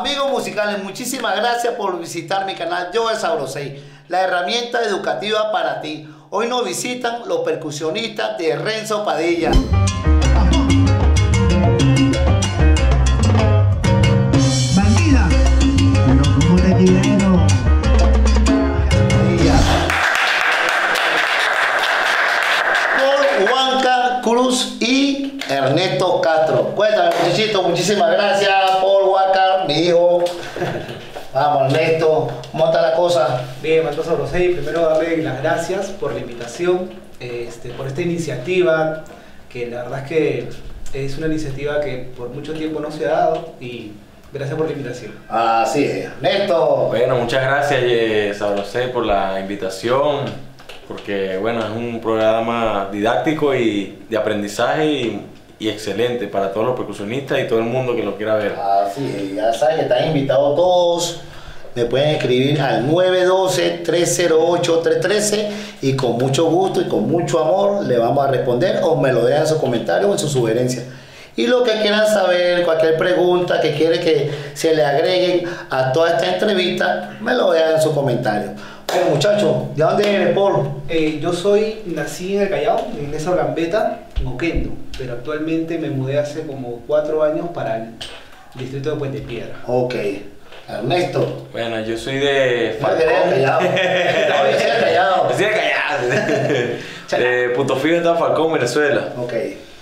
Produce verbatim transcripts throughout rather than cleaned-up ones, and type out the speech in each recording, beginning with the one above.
Amigos musicales, muchísimas gracias por visitar mi canal Joel Sabrosei, la herramienta educativa para ti. Hoy nos visitan los percusionistas de Renzo Padilla. Bandida, pero como te quiero. Por Huanca Cruz y Ernesto Castro. Cuéntame, muchachito, muchísimas gracias por Huanca, mi hijo. Vamos, Ernesto, ¿cómo está la cosa? Bien, Maestro Sabrosei, primero darle las gracias por la invitación, este, por esta iniciativa, que la verdad es que es una iniciativa que por mucho tiempo no se ha dado, y gracias por la invitación. Así es, Ernesto. Bueno, muchas gracias, eh, Sabrosei, por la invitación, porque bueno, es un programa didáctico y de aprendizaje y, y excelente para todos los percusionistas y todo el mundo que lo quiera ver. Así es, ya saben que están invitados todos. Me pueden escribir al nueve uno dos, tres cero ocho, tres uno tres y con mucho gusto y con mucho amor le vamos a responder, o me lo dejan en sus comentarios o en sus sugerencias. Y lo que quieran saber, cualquier pregunta que quieren que se le agreguen a toda esta entrevista, me lo dejan en sus comentarios. Bueno, muchachos, ¿de dónde eres, Paul? Eh, yo soy, nací en el Callao, en esa Gambetta, en Oquendo, pero actualmente me mudé hace como cuatro años para el distrito de Puente Piedra. Ok. Ernesto. Bueno, yo soy de No, que eres Callao. No, yo soy de Callao. Yo soy de Callao. De Punto Fijo está Falcón, Venezuela. Ok.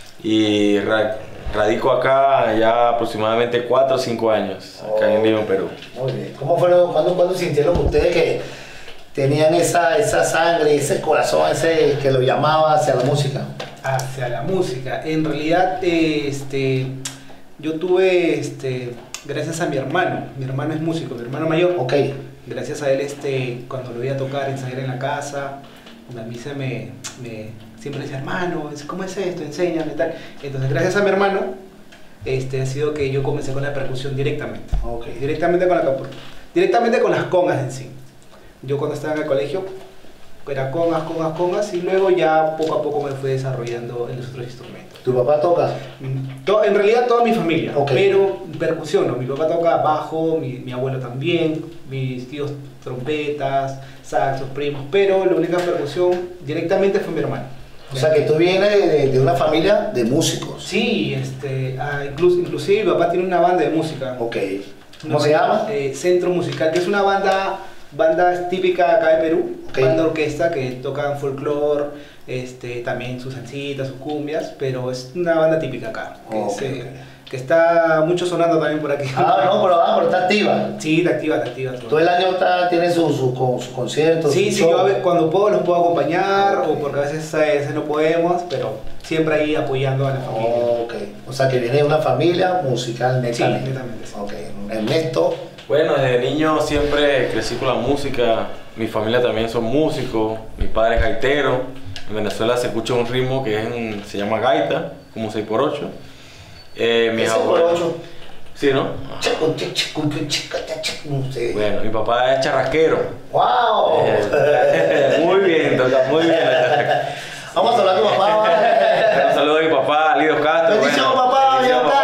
Y ra radico acá ya aproximadamente cuatro o cinco años, acá Oh, en Lima, Perú. Muy bien. ¿Cómo fueron, cuándo, cuándo sintieron ustedes que tenían esa, esa sangre, ese corazón, ese que lo llamaba hacia la música? Hacia la música. En realidad, eh, este, yo tuve, este, gracias a mi hermano, mi hermano es músico, mi hermano mayor. Ok. Gracias a él, este, cuando lo veía tocar, ensayar en la casa, a mí se me, me siempre decía, hermano, ¿cómo es esto? Enséñame, tal. Entonces, gracias a mi hermano, este, ha sido que yo comencé con la percusión directamente. Ok. Directamente con la directamente con las congas en sí. Yo cuando estaba en el colegio era congas, congas, congas, y luego ya poco a poco me fui desarrollando en los otros instrumentos. ¿Tu papá toca? To- en realidad toda mi familia, Ok. pero percusión, ¿no? Mi papá toca bajo, mi, mi abuelo también, mis tíos trompetas, saxos, primos, pero la única percusión directamente fue mi hermano. O sea que tú vienes de, de una familia de músicos. Sí, este, ah, incluso, inclusive mi papá tiene una banda de música. Ok. ¿Cómo Una se banda, llama? eh, Centro Musical, que es una banda, banda típica acá de Perú, Ok. banda orquesta que tocan folclore, este, también sus salsitas, sus cumbias, pero es una banda típica acá, que, Ok, es, eh, ok. que está mucho sonando también por aquí. Ah, no, pero, ah, pero está activa. Sí, te activa, te activa. Todo el año está, tiene sus su, su, su conciertos. Sí, su sí, show. yo a ve- cuando puedo los puedo acompañar, o porque a veces, a veces no podemos, pero siempre ahí apoyando a la familia. Ok. O sea que viene de una familia musical Sí, netamente. netamente, sí. Ok. Ernesto. Bueno, desde niño siempre crecí con la música, mi familia también son músicos, mi padre es gaitero, en Venezuela se escucha un ritmo que es en- se llama gaita, como seis por ocho. Eh, mis Ese por abuelos- ocho. Sí, ¿no? Chico, chico, chico, chico, chico, no sé. Bueno, mi papá es charrasquero. ¡Wow! Eh, muy bien, toca muy bien. Vamos a hablar con papá. ¿vale? Un saludo a mi papá, Lidio Castro. Bendición, bueno, papá, bendición, Lidio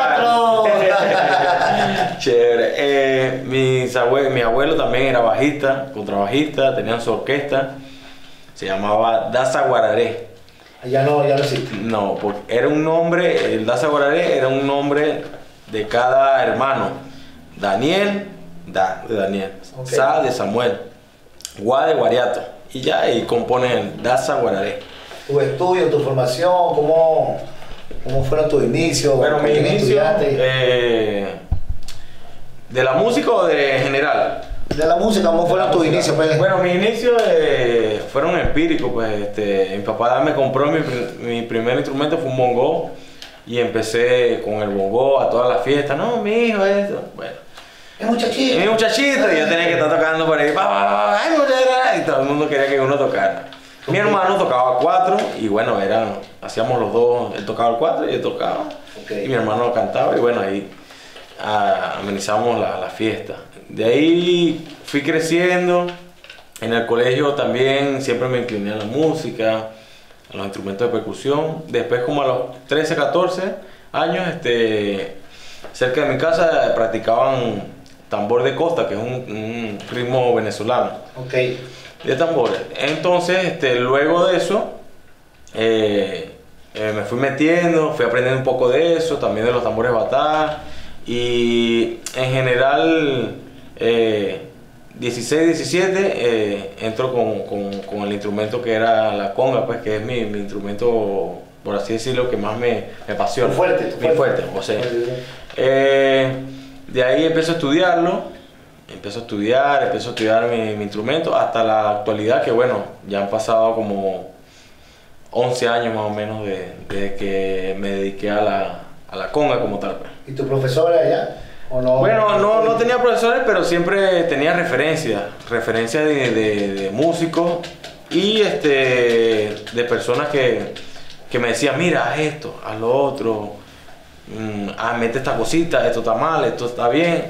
papá. Chévere. Eh, mis abue- mi abuelo también era bajista, contrabajista, tenían su orquesta. Se llamaba Daza Guararé. Ya no, ya no existe. No, porque era un nombre, el Daza Guararé era un nombre de cada hermano. Daniel, Da, de Daniel. Ok. Sa, de Samuel. Gua, de Guariato. Y ya, y componen el Daza Guararé. Tu estudio, tu formación, cómo, cómo fueron tus inicios. Bueno, ¿Con mi quién inicio, estudiaste? eh, ¿de la música o de general? De la música, ¿cómo fueron tus inicios? Pues? Bueno, mis inicios eh, fueron empíricos, pues este, mi papá me compró mi, pr- mi primer instrumento, fue un bongo, y empecé con el bongo a todas las fiestas. No, mi hijo, eso. Bueno, Es muchachito. mi muchachito, y yo tenía que estar tocando por ahí, pa, pa, pa, ay, muchacha, y todo el mundo quería que uno tocara. Mi hermano tocaba cuatro, y bueno, eran, hacíamos los dos, él tocaba el cuatro y yo tocaba, Ok. y mi hermano cantaba, y bueno, ahí ah, amenizamos la, la fiesta. De ahí fui creciendo, en el colegio también siempre me incliné a la música, a los instrumentos de percusión. Después, como a los trece, catorce años, este, cerca de mi casa practicaban tambor de costa, que es un, un ritmo venezolano. Ok. De tambores. Entonces, este, luego de eso, eh, eh, me fui metiendo, fui aprendiendo un poco de eso, también de los tambores batá, y en general, eh, dieciséis, diecisiete, eh, entro con, con, con el instrumento que era la conga, pues que es mi, mi instrumento, por así decirlo, que más me, me apasiona. Tu fuerte, tu Mi fuerte, fuerte. o sea. Eh, de ahí empiezo a estudiarlo, empiezo a estudiar, empiezo a estudiar mi, mi instrumento hasta la actualidad, que bueno, ya han pasado como once años más o menos de, de que me dediqué a la, a la conga como tal. Pues. ¿Y tu profesora allá? ¿O no? Bueno, no, no tenía profesores, pero siempre tenía referencias, referencias de, de, de músicos y este, de personas que, que me decían, mira, haz esto, haz lo otro, mm, ah, mete esta cosita, esto está mal, esto está bien.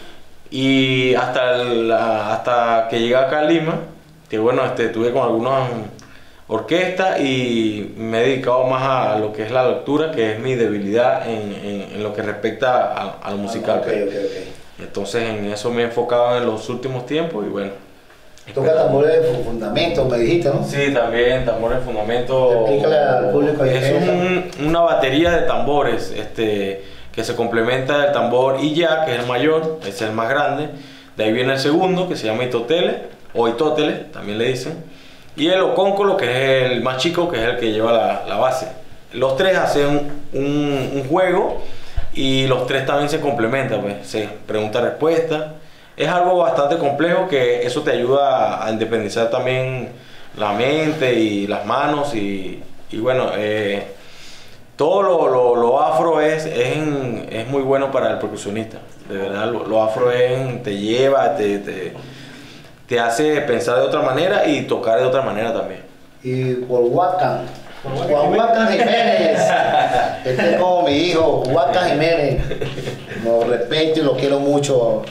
Y hasta, el, hasta que llegué acá a Lima, que bueno, este, estuve con algunas orquestas y me he dedicado más a lo que es la lectura, que es mi debilidad en, en, en lo que respecta a, a lo musical. Ah, okay, okay, okay. Entonces en eso me he enfocado en los últimos tiempos y bueno. Toca tambores de fundamento, me dijiste, ¿no? Sí, también tambores de fundamento. Explícale al público. Es un, una batería de tambores este, que se complementa del tambor I Ya, que es el mayor, es el más grande. De ahí viene el segundo, que se llama Itotele, o Itótele, también le dicen. Y el Ocóncolo, que es el más chico, que es el que lleva la, la base. Los tres hacen un, un juego y los tres también se complementan, pues, sí, pregunta-respuesta. Es algo bastante complejo que eso te ayuda a independizar también la mente y las manos y, y bueno, eh, todo lo, lo, lo afro es, es, en, es muy bueno para el percusionista, de verdad, lo, lo afro es, te lleva, te, te, te hace pensar de otra manera y tocar de otra manera también. Y por Huacan, Juan Huacan Jiménez, este es como mi hijo, Huacan Jiménez, lo respeto y lo quiero mucho.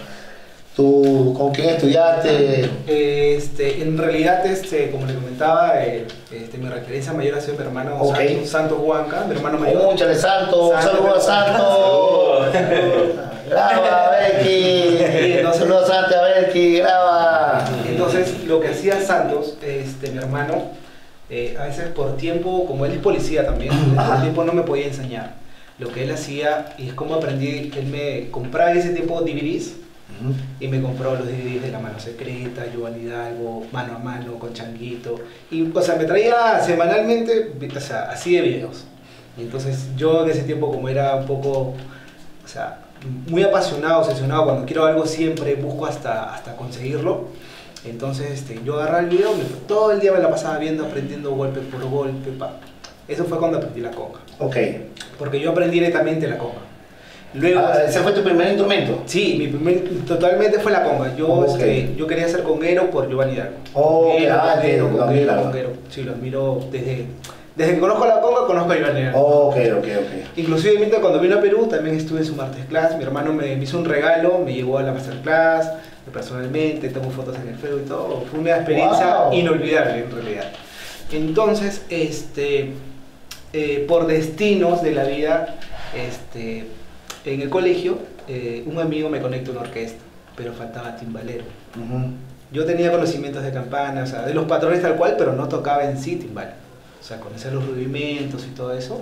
¿Tú con quién estudiaste? Este, en realidad, este, como le comentaba, eh, este, mi referencia mayor ha sido mi hermano Okay. Santos, Santos Huanca, mi hermano mayor. Múchale, Santo, un saludo a Santo. Graba, Belki. No sé. Saludos a Santo, a Belki, graba. Entonces, lo que hacía Santos, este, mi hermano, eh, a veces por tiempo, como él es policía también, Ajá. por tiempo no me podía enseñar. Lo que él hacía, y es como aprendí, él me compraba ese tiempo D V Ds. Y me compró los D V Ds de La Mano Secreta, Giovanni Hidalgo, Mano a Mano, con Changuito. Y, o sea, me traía semanalmente, o sea, así de videos. Y entonces yo en ese tiempo, como era un poco, o sea, muy apasionado, obsesionado, cuando quiero algo siempre busco hasta, hasta conseguirlo. Entonces este, yo agarraba el video, me, todo el día me la pasaba viendo, aprendiendo golpe por golpe. Pa. Eso fue cuando aprendí la conga. Ok. Porque yo aprendí directamente la conga. Luego, Ah, ¿ese fue tu primer instrumento? sí, mi primer, totalmente fue la conga. Yo, Oh, este, okay. yo quería ser conguero por Giovanni Hidalgo. Oh, conguero, claro, conguero, lo conguero, admiro. conguero. Sí, lo admiro desde, desde que conozco la conga, conozco a Giovanni Hidalgo. Oh, ok, ok, ok. Inclusive mientras cuando vine a Perú también estuve en su masterclass. Mi hermano me, me hizo un regalo, me llevó a la masterclass personalmente, tomó fotos en el Facebook y todo. Fue una experiencia Wow. inolvidable en realidad. Entonces, este, eh, por destinos de la vida, este, en el colegio, eh, un amigo me conectó a una orquesta, pero faltaba timbalero. Uh-huh. Yo tenía conocimientos de campana, o sea, de los patrones tal cual, pero no tocaba en sí timbal. O sea, conocía los rudimentos y todo eso.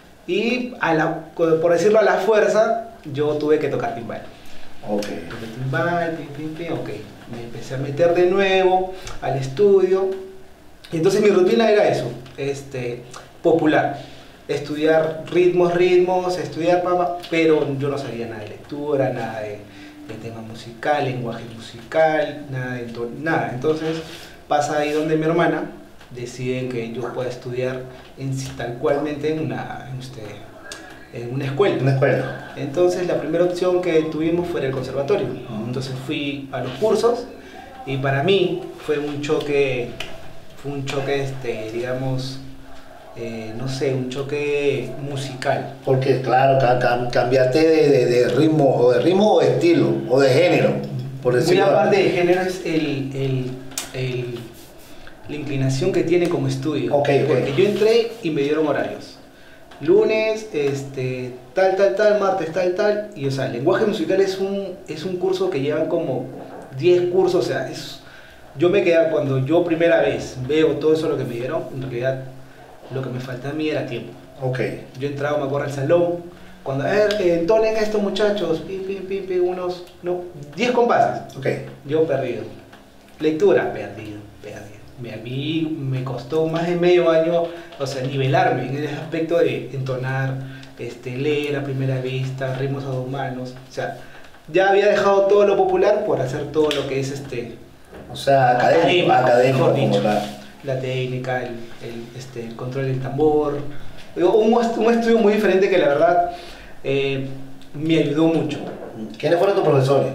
Y, a la, por decirlo a la fuerza, yo tuve que tocar timbal. Ok. Toqué timbal, pim, pim, pim, ok. Me empecé a meter de nuevo al estudio. Y entonces mi rutina era eso, este, popular. Estudiar ritmos, ritmos, estudiar papá, pero yo no sabía nada de lectura, nada de, de tema musical, lenguaje musical, nada de to- nada. Entonces pasa ahí donde mi hermana decide que yo pueda estudiar en sí, tal cualmente en una, en, usted, en una escuela. Una escuela. Entonces la primera opción que tuvimos fue el conservatorio. Entonces fui a los cursos y para mí fue un choque, fue un choque, este, digamos, eh, no sé, un choque musical. Porque claro, ca- ca- cambiaste de, de, de ritmo, o de ritmo o de estilo, o de género, por Muy decirlo. aparte de género es el, el, el, la inclinación que tiene como estudio. Ok, ok. Porque yo entré y me dieron horarios. lunes, este, tal, tal, tal, martes, tal, tal, y o sea, el lenguaje musical es un, es un curso que llevan como diez cursos, o sea, es, yo me quedé, cuando yo primera vez veo todo eso lo que me dieron, en realidad lo que me faltaba a mí era tiempo. Ok. Yo entraba, me acuerdo, al salón, cuando, a ver, eh, entonen estos muchachos, pim, pim, pim, pim, unos, no, diez compases, Ok. yo perdido. Lectura, perdido, perdido. Me, a mí me costó más de medio año, o sea, nivelarme en ese aspecto de entonar, este, leer a primera vista, ritmos humanos, o sea, ya había dejado todo lo popular por hacer todo lo que es este... O sea, académico, académico, mejor como dicho. tal. La técnica, el, el, este, el control del tambor, un, un estudio muy diferente que la verdad eh, me ayudó mucho. ¿Quiénes fueron tus profesores?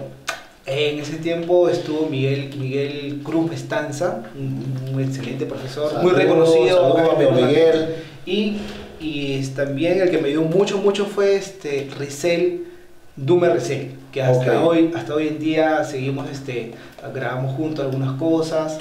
En ese tiempo estuvo Miguel, Miguel Cruz Estanza, un, un excelente profesor, Saludos, muy reconocido. saludos, amigo Miguel. Y, y es también el que me ayudó mucho, mucho fue este Rizel, Dume Rizel, que hasta, Ok. hoy, hasta hoy en día seguimos, este, grabamos juntos algunas cosas.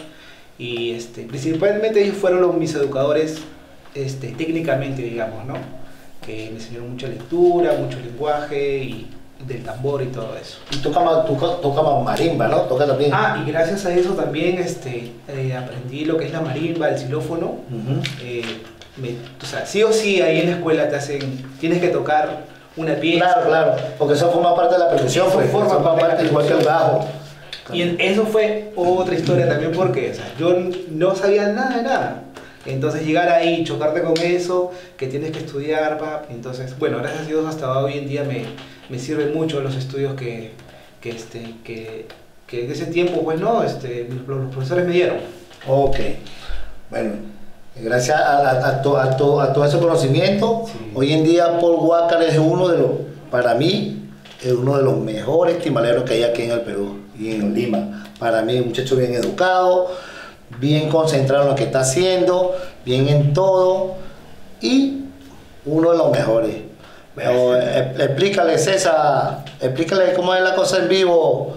Y este, principalmente ellos fueron los, mis educadores este, técnicamente, digamos, ¿no? Que me enseñaron mucha lectura, mucho lenguaje y del tambor y todo eso. Y toca, ma- toca, toca ma- marimba, ¿no? Toca también. Ah, y gracias a eso también este, eh, aprendí lo que es la marimba, el xilófono. Ujú. Eh, me- o sea, sí o sí ahí en la escuela te hacen, tienes que tocar una pieza. Claro, claro, porque eso forma parte de la percusión, Eso pues, forma forma parte de la parte igual que el bajo. Y en- eso fue otra historia también porque o sea, yo no sabía nada de nada. Entonces llegar ahí, chocarte con eso, que tienes que estudiar, pap. Entonces, bueno, gracias a Dios hasta hoy en día me, me sirven mucho los estudios que, que, este, que, que en ese tiempo, pues no, este, los, los profesores me dieron. Ok, bueno, gracias a, a, a, to- a to- a todo ese conocimiento, Sí. hoy en día Paul Walker es uno de los, para mí, es uno de los mejores timbaleros que hay aquí en el Perú y en Lima. Para mí, un muchacho bien educado, bien concentrado en lo que está haciendo, bien en todo y uno de los mejores. Pero, eh, explícale, César, explícale cómo es la cosa en vivo.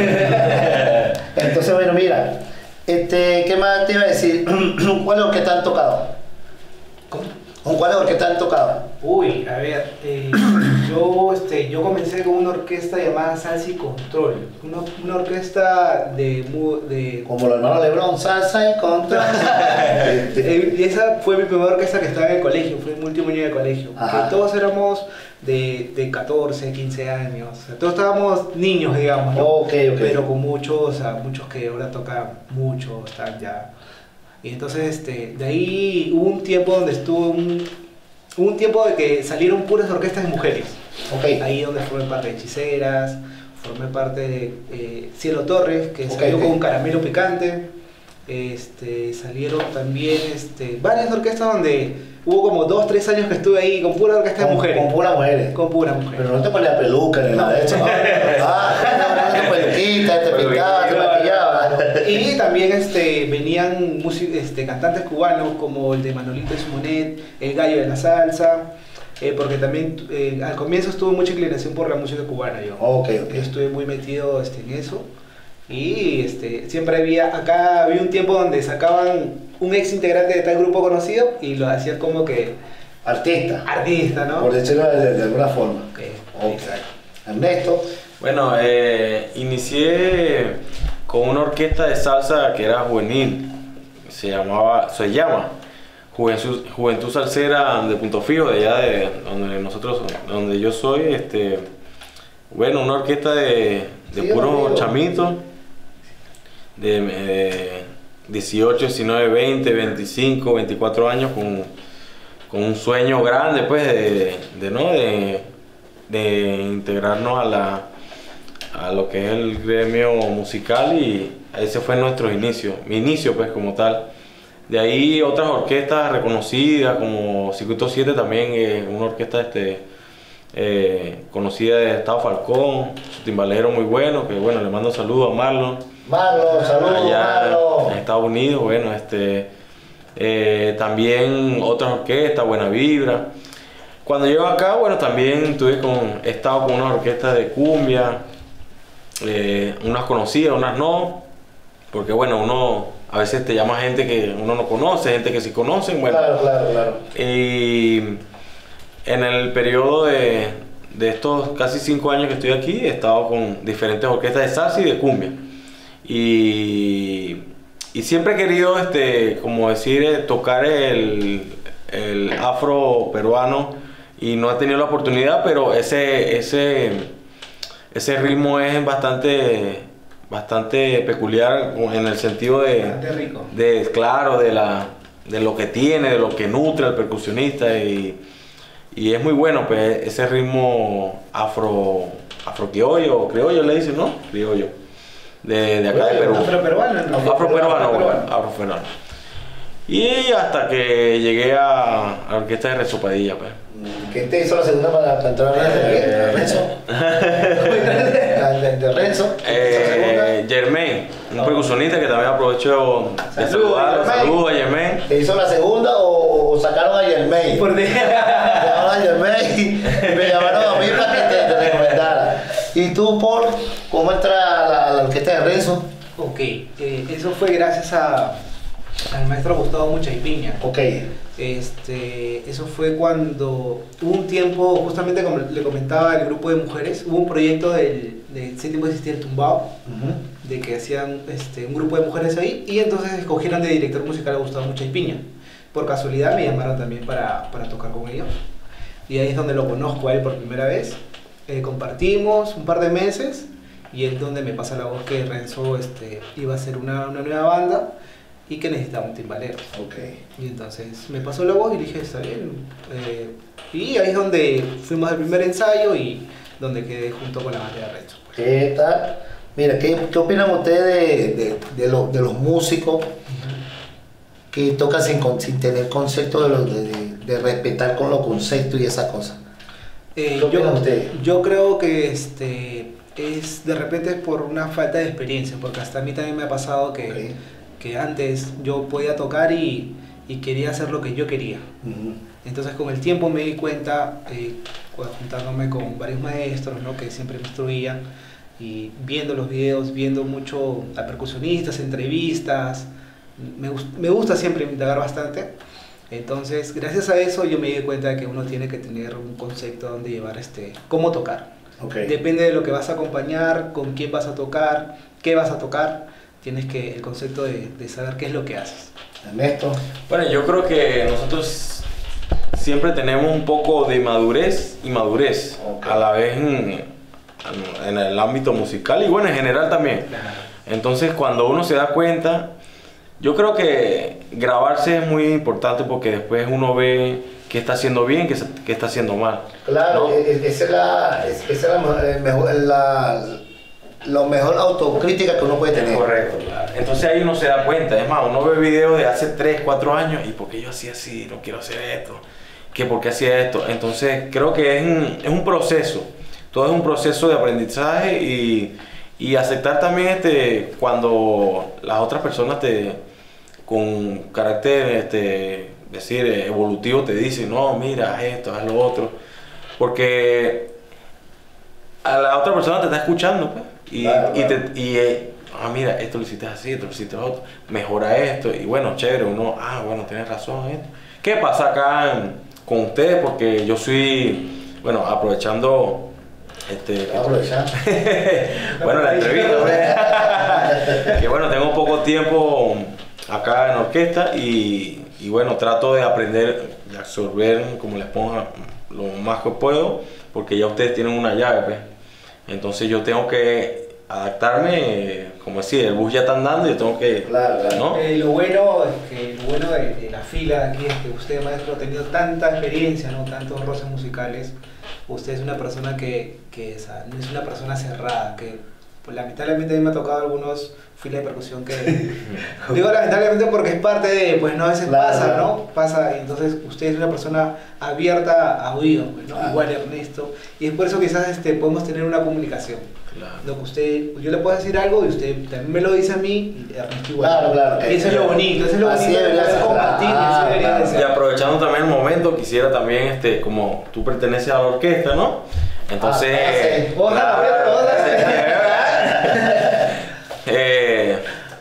Entonces, bueno, mira, este, ¿qué más te iba a decir? ¿Cuál es lo que te han tocado? ¿Cómo? ¿Con cuál es lo que te han tocado? Uy, a ver, eh, yo, este, yo comencé con una orquesta llamada Salsa y Control, una, una orquesta de, mu- de Como los hermanos Lebron, salsa y control. Eh, y esa fue mi primera orquesta que estaba en el colegio, fue mi último año de colegio. Ajá. Que todos éramos de, de catorce, quince años, o sea, todos estábamos niños, digamos, ¿no? Ok, ok. Pero con muchos, o sea, muchos que ahora tocan mucho, están ya. Y entonces, este, de ahí hubo un tiempo donde estuvo un, hubo un tiempo de que salieron puras orquestas de mujeres. Ok. Ahí donde formé parte de Hechiceras, formé parte de eh, Cielo Torres, que Ok, salió ok. con un caramelo picante. Este, salieron también este, varias orquestas donde hubo como dos, tres años que estuve ahí con pura orquesta de Con, mujeres. con puras mujeres. Con pura mujer. Pero no te ponías peluca ni nada de eso. ¿no? Ah, no, no, peluquita, te pintaba, te maquillaba. Y también este, venían músi- este, cantantes cubanos como el de Manolito y Simonet, el gallo de la salsa, eh, porque también eh, al comienzo estuve mucha inclinación por la música cubana yo. Ok, ok. Yo estuve muy metido este, en eso. Y este, siempre había, acá había un tiempo donde sacaban un ex integrante de tal grupo conocido y lo hacían como que Artista, artista, ¿no? por decirlo de, de alguna forma. Ok, Ok. exacto. Ernesto, Bueno, eh, inicié con una orquesta de salsa que era juvenil, se llamaba, se llama Juventud, Juventud Salsera de Punto Fijo, de allá de donde nosotros, donde yo soy, este, bueno, una orquesta de, de Sí, puros amigo. chamitos, de eh, dieciocho, diecinueve, veinte, veinticinco, veinticuatro años con, con un sueño grande, pues, de, de, ¿no? de, de integrarnos a la a lo que es el gremio musical y ese fue nuestro inicio, mi inicio pues como tal. De ahí otras orquestas reconocidas como Circuito siete también, eh, una orquesta este, eh, conocida de Estado Falcón, su timbalero muy bueno, que bueno, le mando saludos a Marlon. Marlon, saludos, Allá Marlon. en Estados Unidos, bueno, este, eh, también otras orquestas, Buena Vibra. Cuando llego acá, bueno, también tuve con, he estado con una orquesta de cumbia, eh, unas conocidas, unas no, porque bueno, uno a veces te llama gente que uno no conoce, gente que sí conocen, bueno. Claro, claro, claro. Y en el periodo de, de estos casi cinco años que estoy aquí, he estado con diferentes orquestas de salsa y de cumbia. Y, y siempre he querido, este, como decir, eh, tocar el, el afro peruano y no he tenido la oportunidad, pero ese, ese, ese ritmo es bastante, bastante peculiar en el sentido de, Bastante rico. de claro, de, la, de lo que tiene, de lo que nutre al percusionista y, y es muy bueno, pues ese ritmo afro, afro criollo, criollo le dicen, ¿no? Criollo. De, de acá de Perú. Afroperuano, ¿no? Afroperuano, bueno, afroperuano. Y hasta que llegué a, a la orquesta de Renzo Padilla, pues. ¿Quién te hizo la segunda para, para entrar a la Eh, Renzo? La de, de Renzo. ¿Quién te hizo la segunda? Eh, Germain, un percusionista que también aprovecho de Saludos, saludar, Germain. saludos a Germain. ¿Te hizo la segunda o, o sacaron a Germain? Por de... Llamaron a Germain y me llamaron a mí para que te, te recomendara. ¿Y tú, Paul, cómo entra a la, a la orquesta de Renzo? Ok, eh, eso fue gracias a, al maestro Gustavo Muchaypiña. Ok. Este, eso fue cuando hubo un tiempo, justamente como le comentaba el grupo de mujeres, hubo un proyecto del, de ese tiempo existía el Tumbao, Uh-huh. de que hacían este, un grupo de mujeres ahí, y entonces escogieron de director musical a Gustavo Muchaypiña. Por casualidad me llamaron también para, para tocar con ellos, y ahí es donde lo conozco a él por primera vez. Eh, compartimos un par de meses, y es donde me pasa la voz que Renzo este, iba a hacer una, una nueva banda, y que necesitaba un timbalero. Ok. Y entonces me pasó la voz y dije, está bien. Eh, y ahí es donde fuimos al primer ensayo y donde quedé junto con la banda de Renzo. Pues. ¿Qué tal? Mira, ¿qué, qué opinan ustedes de, de, de, lo- de los músicos que tocan sin, con- sin tener concepto de, lo- de, de- de respetar con los conceptos y esas cosas? Eh, ¿Qué opinan yo, ustedes? yo creo que este, es de repente es por una falta de experiencia, porque hasta a mí también me ha pasado que, Ok. que antes yo podía tocar y, y quería hacer lo que yo quería. Ujú. Entonces con el tiempo me di cuenta, eh, pues, juntándome con varios maestros, ¿no? Que siempre me instruían, y viendo los videos, viendo mucho a percusionistas, entrevistas, me, gus- me gusta siempre indagar bastante. Entonces, gracias a eso yo me di cuenta de que uno tiene que tener un concepto donde llevar este, cómo tocar. Ok. Depende de lo que vas a acompañar, con quién vas a tocar, qué vas a tocar, tienes que el concepto de, de saber qué es lo que haces. Ernesto. Bueno, yo creo que nosotros siempre tenemos un poco de madurez y madurez Ok. a la vez en, en el ámbito musical y bueno, en general también. Entonces, cuando uno se da cuenta, yo creo que grabarse es muy importante porque después uno ve qué está haciendo bien, qué, se- qué está haciendo mal. Claro, ¿no? e- e- esa es la, es- esa es la, mejor- el mejor, la, lo mejor autocrítica que uno puede tener. Correcto, claro. Entonces ahí uno se da cuenta. Es más, uno ve videos de hace tres, cuatro años y ¿por qué yo hacía así? No quiero hacer esto. ¿Qué por qué hacía esto? Entonces creo que es un, es un proceso. Todo es un proceso de aprendizaje y, y aceptar también este, cuando las otras personas te, con carácter este, decir, evolutivo te dicen, no, mira, haz esto, haz lo otro. Porque a la otra persona te está escuchando, pues. Y, Claro, y, claro. te, y eh, ah, mira, esto lo hiciste así, esto lo hiciste lo otro, mejora esto, y bueno, chévere, uno, ah, bueno, tienes razón, esto. ¿Qué pasa acá en- con ustedes? Porque yo soy, bueno, aprovechando, este, Aprovechar. bueno, la entrevista, pues, que bueno, tengo poco tiempo acá en orquesta y, y bueno, trato de aprender y absorber, como les ponga, lo más que puedo, porque ya ustedes tienen una llave, pues. Entonces yo tengo que adaptarme, como decía, el bus ya está andando y yo tengo que, Claro, claro. ¿no? Eh, lo bueno es que lo bueno de, de la fila de aquí es que usted, maestro, ha tenido tanta experiencia, ¿no? Tantos roces musicales. Usted es una persona que, que o sea, no es una persona cerrada, que pues, lamentablemente a mí me ha tocado algunos filas de percusión que digo lamentablemente porque es parte de, pues no a veces Claro, pasa, claro. ¿no? Pasa, y entonces usted es una persona abierta a oído, pues, ¿no? Claro. Igual Ernesto, y es por eso quizás este, podemos tener una comunicación. Claro. Lo que usted, yo le puedo decir algo y usted también me lo dice a mí y Ernesto igual. Claro, claro. Y eso es lo bonito, eso es lo Así bonito de debería poder ser. compartir, Ah, eso debería de claro. ser. Y aprovechando también el momento, quisiera también, este, como tú perteneces a la orquesta, ¿no? Entonces... Ah, sí. Ojalá, claro, ojalá. eh,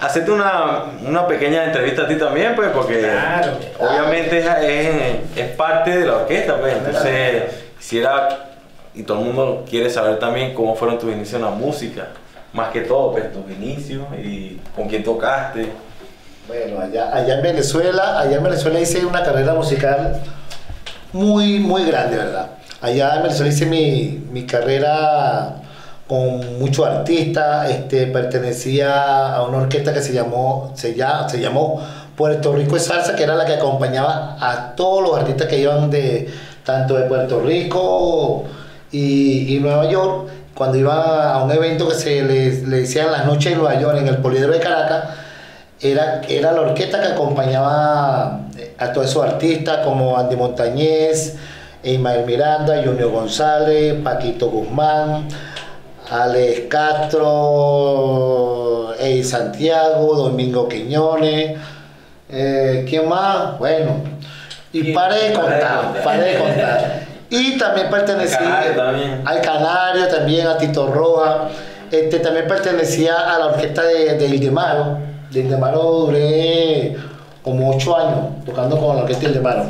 hacerte una, una pequeña entrevista a ti también, pues, porque Claro. obviamente es, es, es parte de la orquesta, pues, entonces quisiera, y todo el mundo quiere saber también cómo fueron tus inicios en la música, más que todo, pues, tus inicios y con quién tocaste. Bueno, allá, allá en Venezuela, allá en Venezuela hice una carrera musical muy, muy grande, ¿verdad? Allá en Venezuela hice mi, mi carrera con muchos artistas, este, pertenecía a una orquesta que se llamó, se, ya, se llamó Puerto Rico de Salsa, que era la que acompañaba a todos los artistas que iban de, tanto de Puerto Rico y, y Nueva York. Cuando iba a un evento que se le, le decían las noches de Nueva York en el Poliedro de Caracas, era, era la orquesta que acompañaba a todos esos artistas como Andy Montañez, Ismael Miranda, Junior González, Paquito Guzmán, Alex Castro, Ey Santiago, Domingo Quiñones, eh, ¿quién más? Bueno, y paré de contar, paré de contar. Y también pertenecía Canario también. al Canario, también a Tito Roja, este, también pertenecía a la orquesta de, de Ildemaro. De Ildemaro duré como ocho años tocando con la orquesta de Ildemaro.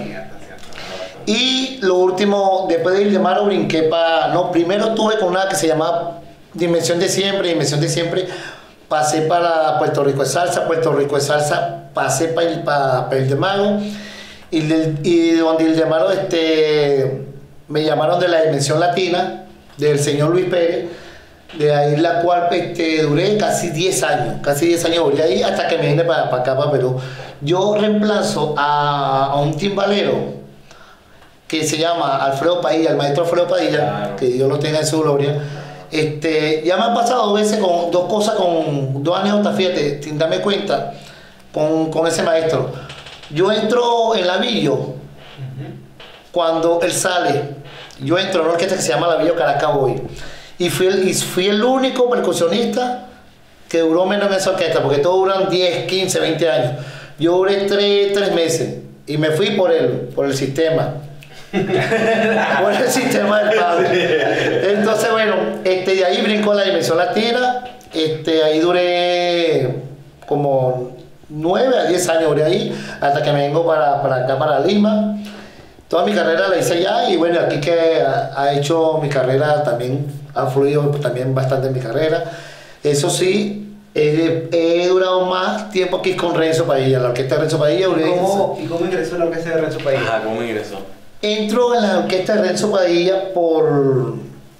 Y lo último, después de Ildemaro brinqué para... No, primero estuve con una que se llamaba Dimensión de Siempre, Dimensión de Siempre, pasé para Puerto Rico de Salsa, Puerto Rico de Salsa, pasé para el, para, para Ildemaro, y, de, y donde Ildemaro este, me llamaron de la Dimensión Latina, del señor Luis Pérez, de ahí la cual este, duré casi diez años, casi diez años duré ahí hasta que me vine para, para acá, para Perú. Yo reemplazo a, a un timbalero que se llama Alfredo Padilla, el maestro Alfredo Padilla, Claro. que Dios lo tenga en su gloria. Este, ya me han pasado dos veces con dos cosas, con dos anécdotas, fíjate, sin darme cuenta, con, con ese maestro. Yo entro en Lavillo, cuando él sale, yo entro en una orquesta que se llama Lavillo Caracas Boy, y fui, el, y fui el único percusionista que duró menos en esa orquesta, porque todos duran diez, quince, veinte años. Yo duré tres meses, y me fui por el, por el sistema. Por el sistema del pago. Entonces, bueno, este, de ahí brincó a la Dimensión Latina. Este, ahí duré como nueve a diez años duré ahí, hasta que me vengo para, para acá, para Lima. Toda mi carrera la hice allá, y bueno, aquí que ha, ha hecho mi carrera también, ha fluido también bastante en mi carrera. Eso sí, he, he durado más tiempo aquí con Renzo Padilla, la orquesta de Renzo Padilla. ¿Y duré- cómo, ¿Y cómo ingresó a la orquesta de Renzo Padilla? Ajá, ¿cómo ingresó? Entro en la orquesta de Renzo Padilla por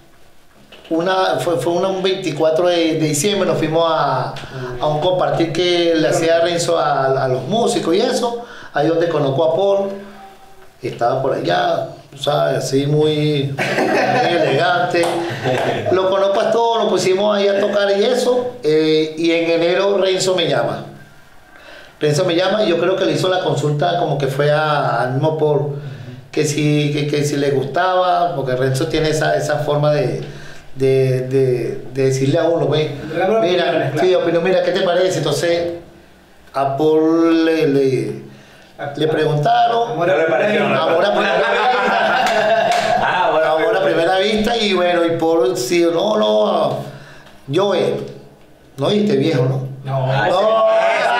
una, fue, fue una, un veinticuatro de, de diciembre, nos fuimos a, a un compartir que le hacía Renzo a, a los músicos y eso, ahí donde conozco a Paul, estaba por allá, ¿sabes? Así muy, muy elegante, lo conozco a todos, lo pusimos ahí a tocar y eso, eh, y en enero Renzo me llama. Renzo me llama y yo creo que le hizo la consulta como que fue a- al mismo Paul, que si, que, que si le gustaba, porque Renzo tiene esa, esa forma de, de, de, de decirle a uno, güey, Claro, mira, opiniones, sí, claro. opinión, mira, ¿qué te parece? Entonces a Paul le, le, le preguntaron, Amor a No le primera pareció, vista. ¿no? amor a primera vista, Ah, bueno. amor a primera vista, y bueno, y Paul, sí, no, no, yo, eh, no oíste, viejo, ¿no? No, Ay, No,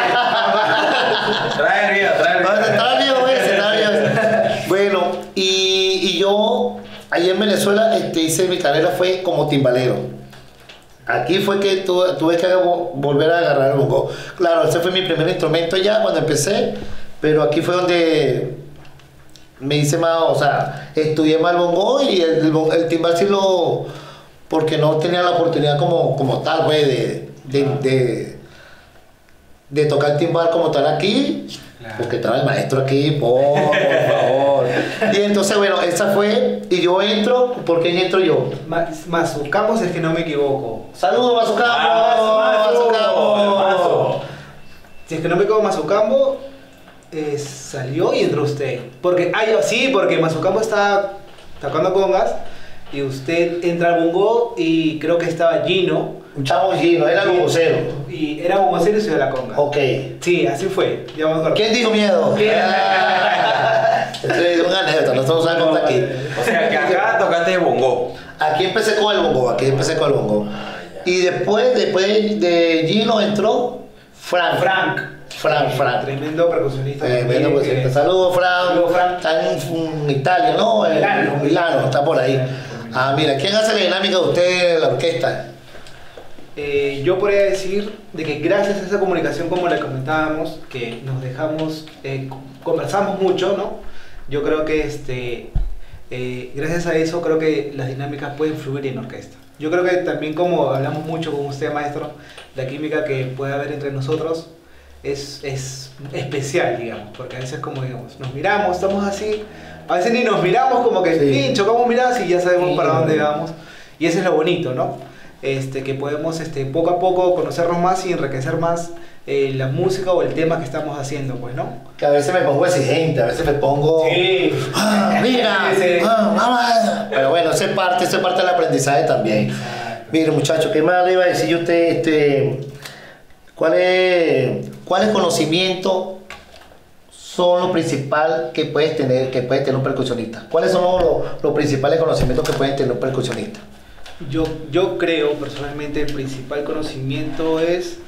Trae el video, trae el no, video. está bien ese, está bien ese. Bueno, y, y yo, ahí en Venezuela, este, hice mi carrera fue como timbalero. Aquí fue que tuve, tuve que vo- volver a agarrar el bongo. Claro, ese fue mi primer instrumento ya cuando empecé, pero aquí fue donde me hice más, o sea, estudié más el bongo, y el, el, bon- el timbal sí lo... porque no tenía la oportunidad como, como tal, güey, de, de, de, de tocar timbal como tal aquí, Claro. porque estaba el maestro aquí, por, por favor. Y entonces, bueno, esa fue, y yo entro, ¿por quién entro yo? Ma- Mazucamos, es que no me equivoco. ¡Saludos, Mazucamo! Ah, Mazo, ¡Mazucamo! Mazo. Si es que no me equivoco, Mazucambo eh, salió y entró usted. Porque, ah, yo- sí, porque Mazucambo está tocando congas y usted entra al bongo y creo que estaba Gino. Un chavo Gino, era el vocero. Y era bongocero y se dio la conga. Ok. Sí, así fue. Ya me acuerdo. ¿Quién dijo miedo? ¿Quién? Esto es una anécdota, nosotros no sabemos aquí. O sea, que acá tocaste bongo. Aquí empecé con el bongo, aquí empecé con el bongo. Y después, después de Gino entró Frank. Frank. Frank, Frank. Tremendo percusionista. Eh, también, bueno, pues, que- saludos, Frank. Saludos, Frank. Está en mm, Italia, ¿no? En Milano. Milano, está por ahí. Ah, mira, ¿quién hace la dinámica de usted en la orquesta? Eh, yo podría decir de que gracias a esa comunicación, como le comentábamos, que nos dejamos, eh, co- conversamos mucho, ¿no? Yo creo que este, eh, gracias a eso creo que las dinámicas pueden fluir en orquesta. Yo creo que también, como hablamos mucho con usted, maestro, la química que puede haber entre nosotros es, es especial, digamos, porque a veces, como digamos, nos miramos, estamos así, a veces ni nos miramos, como que Sí. "Pin, chocamos miradas y ya sabemos Sí. para dónde vamos", y eso es lo bonito, ¿no? Este, que podemos este, poco a poco conocernos más y enriquecer más eh, la música o el tema que estamos haciendo, pues, ¿no? Que a veces me pongo exigente, a veces me pongo... Ah, mira, Sí. ah, vamos. Pero bueno, eso es parte, eso es parte del aprendizaje también. Mire, muchachos, ¿qué más le iba a decir yo a usted? Este, ¿cuál es, cuál es conocimiento son lo principal que puedes tener, que puede tener un percusionista? ¿Cuáles son los, los- los principales conocimientos que puede tener un percusionista? Yo, yo creo personalmente el principal conocimiento es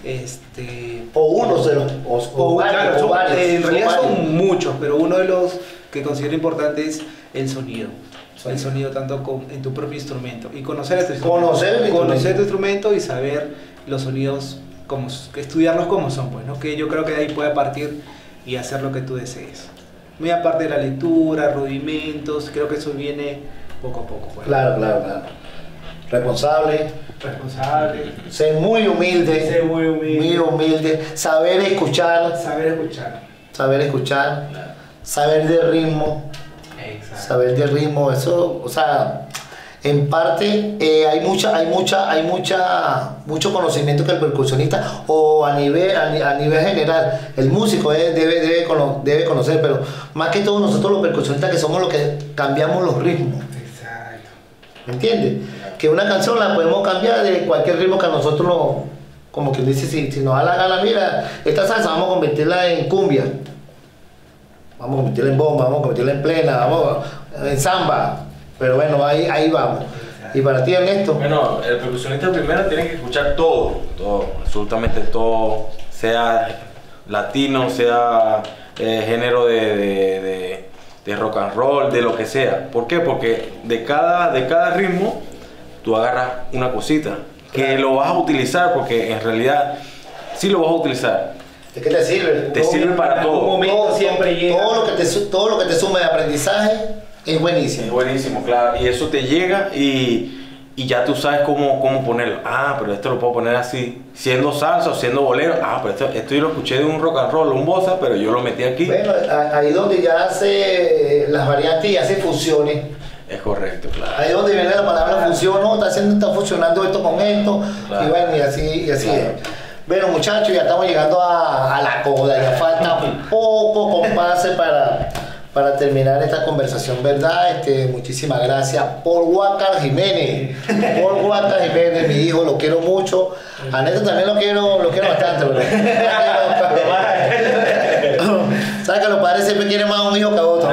este O uno de los, o, o o, varios, claro, o son- varios, eh, en o realidad varios. son muchos, pero uno de los que considero importante es el sonido. El Sonido. sonido tanto con- en tu propio instrumento y conocer a tu instrumento. Conocer el Conocer instrumento. tu instrumento y saber los sonidos, como, estudiarlos como son, pues, ¿no? Que yo creo que de ahí puede partir y hacer lo que tú desees. Muy aparte de la lectura, rudimentos, creo que eso viene poco a poco. Pues. Claro, claro, claro. Responsable, Responsable, ser muy humilde, ser muy humilde. muy humilde, saber escuchar, saber escuchar. saber escuchar, saber de ritmo, Exacto. saber de ritmo, eso, o sea, en parte eh, hay mucha, hay mucha, hay mucha, mucho conocimiento que el percusionista o a nivel, a, ni- a nivel general, el músico eh, debe, debe, cono- debe conocer, pero más que todo nosotros los percusionistas que somos los que cambiamos los ritmos. Exacto. ¿Me entiendes? Que una canción la podemos cambiar de cualquier ritmo que a nosotros nos, como que dice, si, si nos da la gana, mira, esta salsa vamos a convertirla en cumbia, vamos a convertirla en bomba, vamos a convertirla en plena, vamos a- en samba, pero bueno, ahí, ahí vamos. Y para ti, Ernesto, Bueno, el percusionista primero tiene que escuchar todo, todo, absolutamente todo, sea latino, sea eh, género de, de, de- de rock and roll, de lo que sea. ¿Por qué? Porque de cada, de cada ritmo tú agarras una cosita que lo vas a utilizar, porque en realidad sí lo vas a utilizar. ¿de qué te sirve? Te Todo- sirve para en algún todo. momento todo, siempre llega. todo lo que te, su- todo lo que te sume de aprendizaje es Es buenísimo. buenísimo, claro. Y eso te llega y, y ya tú sabes cómo, cómo ponerlo. Ah, pero esto lo puedo poner así, siendo salsa o siendo bolero. Ah, pero esto, esto yo lo escuché de un rock and roll, un bossa, pero yo lo metí aquí. Bueno, a- ahí donde ya hace eh, las variantes y hace fusiones. Es correcto, claro. Ahí es donde viene la palabra fusión, ¿no? Está, haciendo, está fusionando esto con esto, Claro. y bueno, y así, y así Claro. es. Bueno, muchachos, ya estamos llegando a, a la coda, ya falta poco compase para, para terminar esta conversación, ¿verdad? Este, muchísimas gracias. Paul Huáscar Jiménez, Paul Huáscar Jiménez, mi hijo, lo quiero mucho. A Neto también lo quiero, lo quiero bastante, ¿verdad? ¿Sabes que los padres siempre quieren más a un hijo que a otro?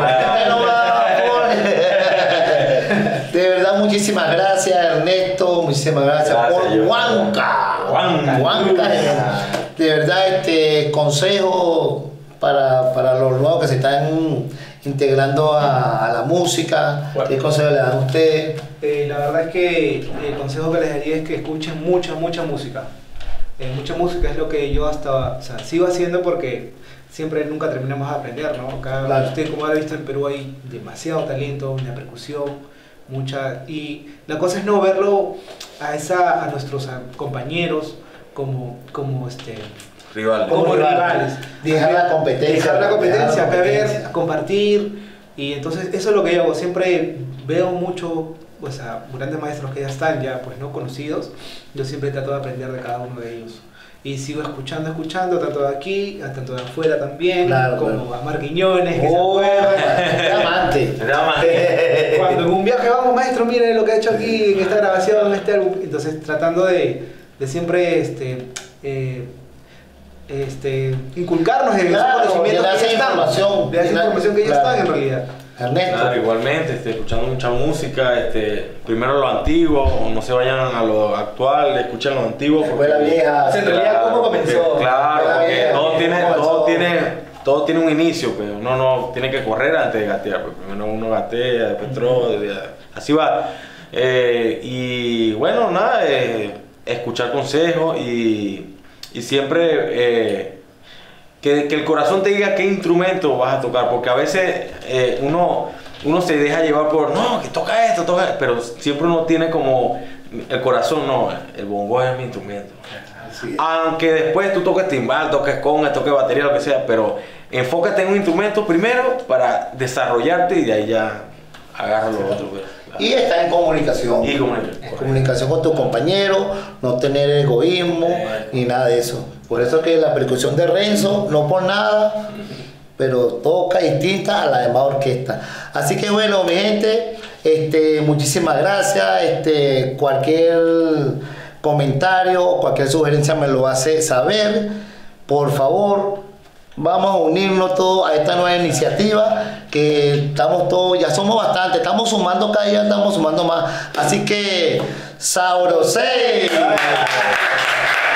De verdad, muchísimas gracias, Ernesto. Muchísimas gracias, Gracias, por yo. Huanca. Huanca. Huanca. De verdad, este consejo para, para los nuevos que se están integrando a, a la música. Bueno. ¿Qué consejo le dan a ustedes? Eh, la verdad es que el consejo que les daría es que escuchen mucha, mucha música. Eh, mucha música es lo que yo hasta, o sea, sigo haciendo porque siempre nunca terminamos de aprender, ¿no? Acá, Claro. usted como ha visto en Perú hay demasiado talento en la percusión, mucha, y la cosa es no verlo a esa, a nuestros a, compañeros como, como este, Rival. como Como rivales. Dejar la competencia. Dejar la competencia, dejar la acá ver, competencia. a compartir. Y entonces eso es lo que yo hago. Siempre veo mucho pues, a grandes maestros que ya están ya pues no conocidos. Yo siempre trato de aprender de cada uno de ellos. Y sigo escuchando, escuchando, tanto de aquí, a tanto de afuera también, Claro, como claro. a Mar Quiñones, que Oh, se acuerda. qué amante. Cuando en un viaje vamos, maestro, mire lo que ha hecho aquí en esta grabación, en este álbum. Entonces, tratando de, de siempre este, eh, este, inculcarnos en Claro, esos conocimientos de dar que ya esa están. información, De esa de dar- información que ya claro. están en realidad. Ernesto. Claro, igualmente, este, escuchando mucha música, este, primero lo antiguo, no se vayan a lo actual, escuchen lo antiguo. Fue la vieja. O sea, en realidad, ¿cómo comenzó? porque- claro, La porque vieja, todo ¿cómo tiene, comenzó? todo tiene, todo tiene un inicio, pero uno no tiene que correr antes de gatear, pues primero uno gatea, después trote, así va. Eh, y bueno, nada, eh, escuchar consejos y, y siempre eh, que, que el corazón te diga qué instrumento vas a tocar, porque a veces eh, uno, uno se deja llevar por, no, que toca esto, toca esto, pero siempre uno tiene como el corazón, no, el bongo es mi instrumento. Así es. Aunque después tú toques timbal, toques conga, toques batería, lo que sea, pero enfócate en un instrumento primero para desarrollarte y de ahí ya agarra lo otro. Pues, claro. Y está en comunicación. Y comunicación. En comunicación con tu compañero, no tener egoísmo ni nada de eso. Por eso que la percusión de Renzo, no por nada, pero toca distinta a la demás orquesta. Así que bueno, mi gente, este, muchísimas gracias. Este, cualquier comentario, cualquier sugerencia me lo hace saber. Por favor, vamos a unirnos todos a esta nueva iniciativa, que estamos todos, ya somos bastante, estamos sumando cada día, estamos sumando más. Así que, ¡sabrosé!